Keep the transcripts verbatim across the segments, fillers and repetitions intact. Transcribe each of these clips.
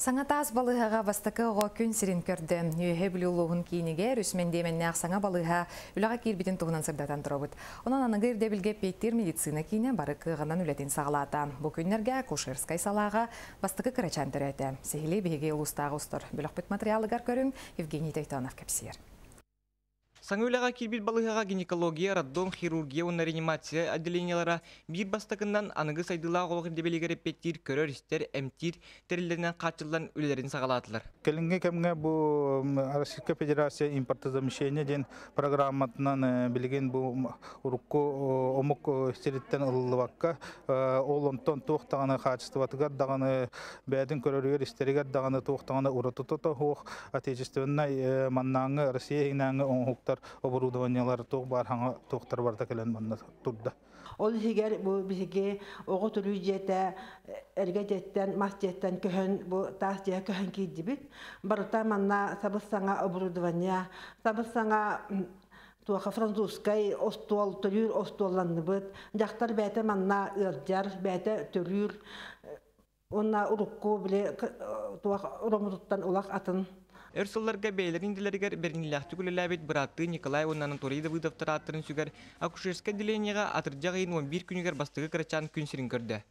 Саңатас балыһаға бастакы оға күн сирин көрді. Үйе білулуғын кейінеге рүсмендеменнәқ саңа балыһа үліға келбетін туғынан сырдатан тұрабыд. Онан анығыр дебілге пейттер медицина кейіне бары кығынан үлетін сағалата. Бұ күннерге Кушерскай салаға бастакы кырачан түрәті. Сехілі бейге ұлыстағы ұстыр. Бүліқпет материалығар көрің Евгений Тойтанов кәпсер. Саңылаға келбет балыға гинекология, роддом, хирургия, онна реанимация отделениялара бир бастакындан анығы сайдыла қолғы дебелеге репеттир, көрөр істер, әмтир, тәрілерінен қатшылдан үлерін сағалатылар. Келінге кәмге бұл Российская Федерация импортозамещения ден программатынан білген бұл ұрыққы омық стереттен ұлылываққа ол онтон тоқтағаны қатшыстыватығар дағаны бәдің көрөрігер істерігер дағаны тоқтағаны ұрытытыты хоқ отечественной маннаңы Россия инаңы оңықтар оборудованиялар тоқ бар хаңа тоқтар барда келен манна турда. Ол хигер бу биге ого төлү жете эрге жеттен мас жеттен көһөн бу тас же көһөн кийдибит. Барта манна сабысаңа оборудование, сабысаңа туаха французскай остол төлүр остолланыбыт. Жактар бәте манна ыржар бәте төлүр. Онна урукку биле туаха ромуттан улак атын. Өрсолларга бейлерин дилергер бернилахты күлеләбит братты Николай оннанын торыйды выдавтар аттырын сүгер акушерская отделениега атыржагайын он бир күнүгер бастыгы кырачан күн сирин көрдө.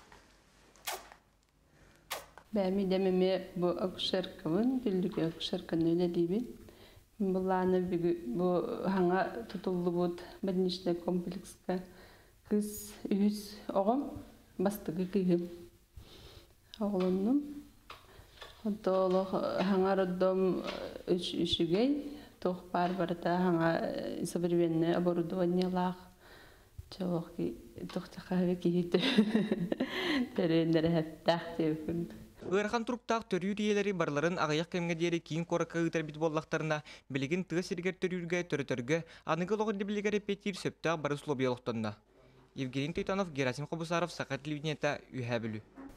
Бәми демеме бу акушеркабын, билдиге акушерканы эле дейбин. Буланы бу хаңа тутулду бут больничный комплекска кыз үз огом бастыгы кыйым. Оглумнум Ontolog hangarodom üşügey toh par barata hanga sabirvenne оборудованиялах çok ki tohta kahve kiydi terender hattaq tevkün Örхан turuktaq törür üyeleri barların ağayak kemge diyeri kiyin koraka ıtar bit bollaqtarına biligin tığ sirger törürge törötörge anıgı loğun debiliga repetir söptaq barı slobiyaloqtanda. Evgeniy Toytanov, Gerasim Qobusarov, Sakat Livneta, Ühəbülü.